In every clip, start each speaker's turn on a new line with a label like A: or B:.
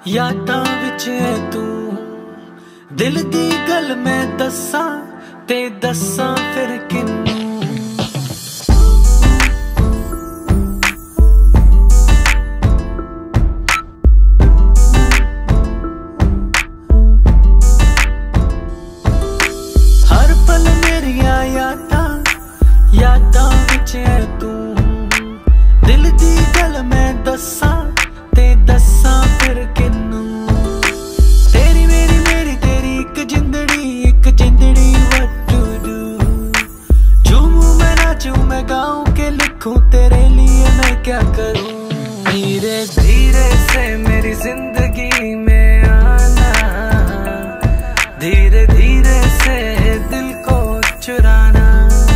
A: यादां विच तू दिल दी गल मैं दस्सां ते दस्सां फिर किन्नू। हर पल मेरिया यादां विच तू दिल दी गल मैं दस्सां ते दस्सां फिर किन्नू। तेरी मेरी तेरी एक जिंदड़ी what to do। झूमूं मैं नाचूं मैं गाऊं के लिखूं तेरे लिए मैं क्या करूं। धीरे धीरे से मेरी जिंदगी में आना, धीरे धीरे से दिल को चुराना।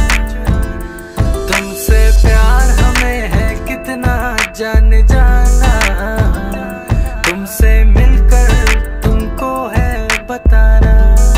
A: तुमसे प्यार हमें है कितना जान जाना, तुमसे मिलकर तुमको है बताना।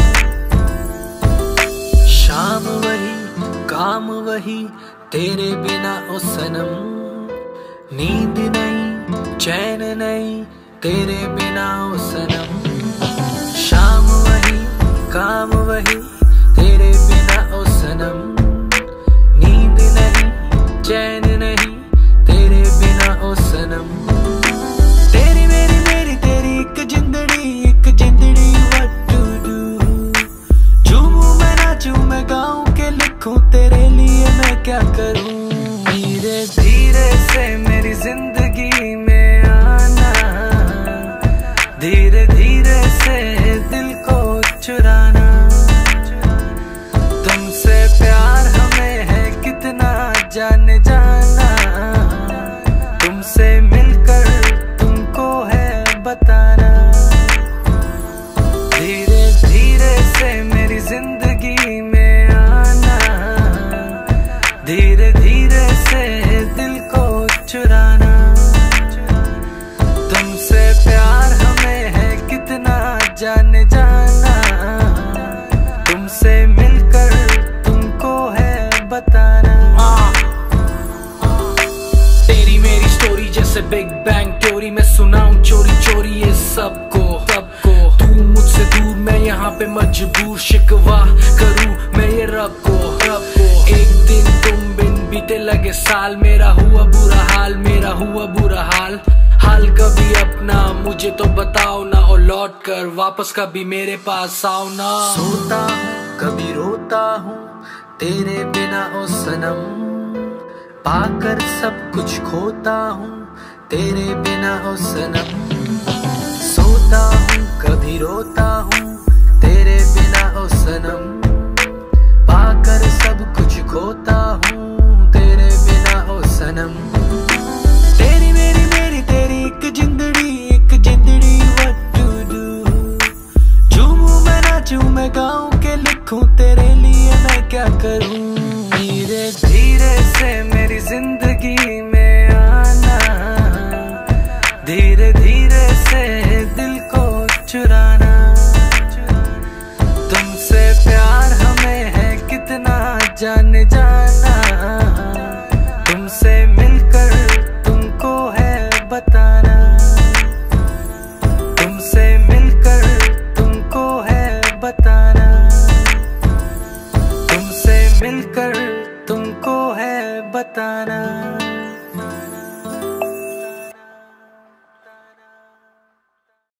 A: शाम वही काम वही तेरे बिना ओ सनम, नींद नहीं चैन नहीं तेरे बिना ओ सनम। शाम वही काम वही तेरे बिना ओ सनम, नींद नहीं चैन नहीं तेरे बिना ओ सनम। तेरी मेरी तेरी एक जिंदड़ी what to do। झूमूं मैं नाचूं मैं गाऊं के लिखूं तेरे लिए मैं क्या करूं। धीरे धीरे से मेरी जिंदगी में आना, धीरे धीरे से दिल को चुराना। तुमसे प्यार हमें है कितना जान जाना, तुमसे मिलकर तुमको है बताना। धीरे धीरे से मेरी जिंदगी में आना, धीरे धीरे से दिल को चुराना। तुमसे प्यार हमें है कितना जान जाना, तुमसे मिलकर तुमको है बताना। तेरी मेरी स्टोरी जैसे बिग बैंग थ्योरी, मैं सुनाऊं चोरी चोरी ये सबको। तू मुझसे दूर मैं यहाँ पे मजबूर, शिकवा करूं मैं ये रब को। एक दिन तुम बिन बीते लगे साल, मेरा हुआ बुरा हाल, मेरा हुआ बुरा हाल। हाल कभी अपना मुझे तो बताओ ना, और लौट कर वापस कभी मेरे पास आओ ना। सोता हूँ कभी रोता हूँ तेरे बिना ओ सनम, पाकर सब कुछ खोता हूँ तेरे बिना ओ सनम। सोता हूँ कभी रोता हूँ तेरे बिना ओ सनम, पाकर सब कुछ खोता हूँ